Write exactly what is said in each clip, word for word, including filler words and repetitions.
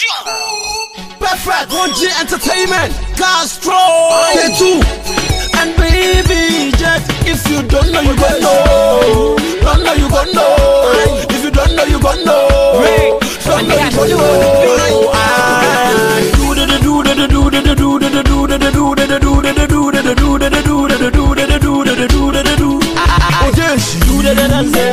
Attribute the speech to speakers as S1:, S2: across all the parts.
S1: Perfect, one G Entertainment, Castro, K two, and baby Jet. If you don't know, you gon' know. Don't know, you gon' know. If you don't know, you gon' know. Don't know, you gon' know. Do the do the do the do the do the do the do the do the do the do the do the do the do the do the do the do. Oh yes, do the dance,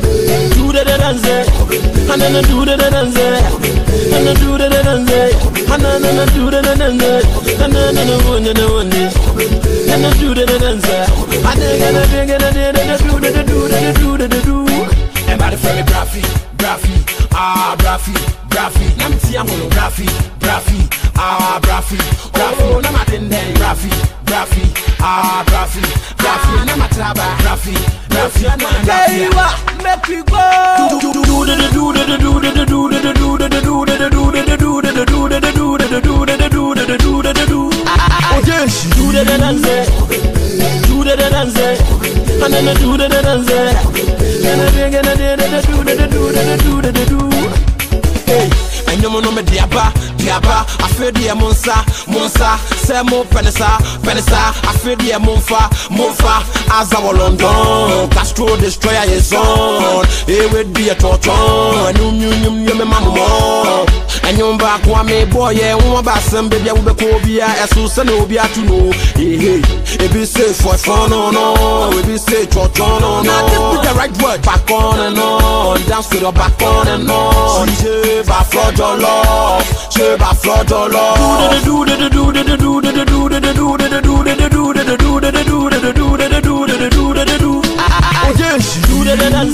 S1: do the dance, and then do the dance, and then do the dance, and then do the dance, and then one and one, and then do the dance, and then and then do the do the do the do. Everybody from me, Braffy, Braffy, ah Braffy, Braffy, Namti Amono, Braffy, Braffy, ah Braffy, Braffy, Namatin, Braffy, Braffy, ah Braffy, Braffy, Namatraba, Braffy, Braffy, Braffy, make we go. Do do the do the do the do the do the do the do the do the do the do the do the do the do the do. Oh yes, do the dance, do the dance, and then do the dance. And I do the do the do the do. Hey, and you know me diaba, diaba. I feel the monsa, monsa. Say mo penisa, penisa. I feel the monfa, monfa. As our London, Castro destroyer is on. It would be a torture. And you, you, you, you, me mama. And you back one me boy, yeah, one back some baby, I will be Cobia, as Susan will be to know. Hey, hey, it be safe for fun, no, no, it be safe for fun, no, no. Now just the right word, back on and on, dance to the back on and on. She ba flood your love, she ba flood your love. Do the do the do the do the do the do the do the do the do the do the do the do the do the do. Oh yes, do the dance,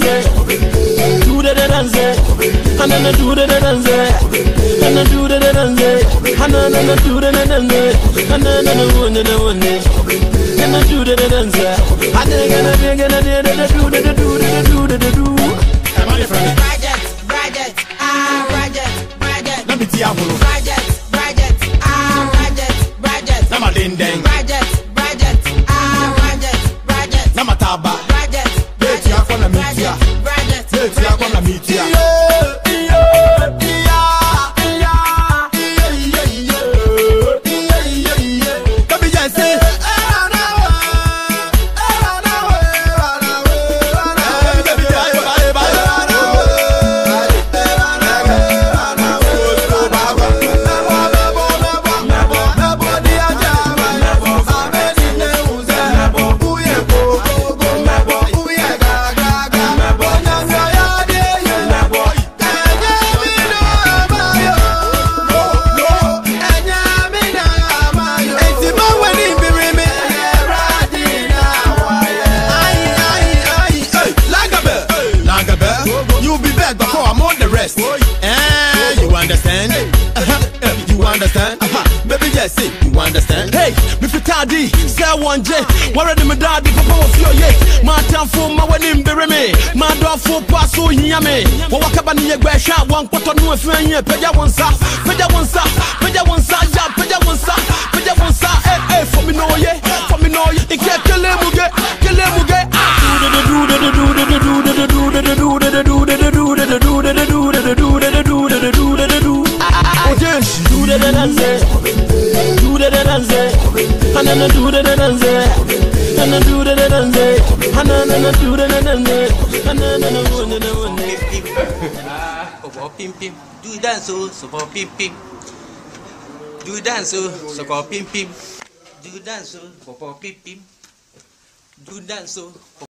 S1: do the dance, and then do the dance. And I do the dance, and I do the dance, and I do the dance, and I do the dance, and I do the do the do the do.
S2: Budget, budget, ah, budget, budget.
S1: Let me see how you.
S2: Budget, budget, ah, budget, budget.
S1: Nama ding ding.
S2: Budget, budget, ah, budget, budget.
S1: Nama taba.
S2: Budget,
S1: Beti yako na mitia.
S2: budget,
S1: Beti yako na mitia. Eh, you understand? Uh-huh. You understand? Uh-huh. Baby, yes, see, you understand? Hey, me fi tardy, say one J. Where the me daddy, papa of your ye. My time for my wedding, bury me. My door for pass so hear me. What about the egg shot? One quarter no friend here. Pay one sa, pay one sa, pay one sa, ja, pay one sa, pay one sa. Hey, hey, for me no ye, for me no ye. It can't kill him again, kill him again. Do the do the do the do the do the do the do the do the do the do the do the do the do the do the do. Oh yes, do the dance, do the dance, and then do the dance, and then do the dance, and then do the dance, and then one and one.
S3: Ah, oh, pim pim, do dance so so for pim pim, do dance so so for pim pim, do dance so for pim pim, do dance so.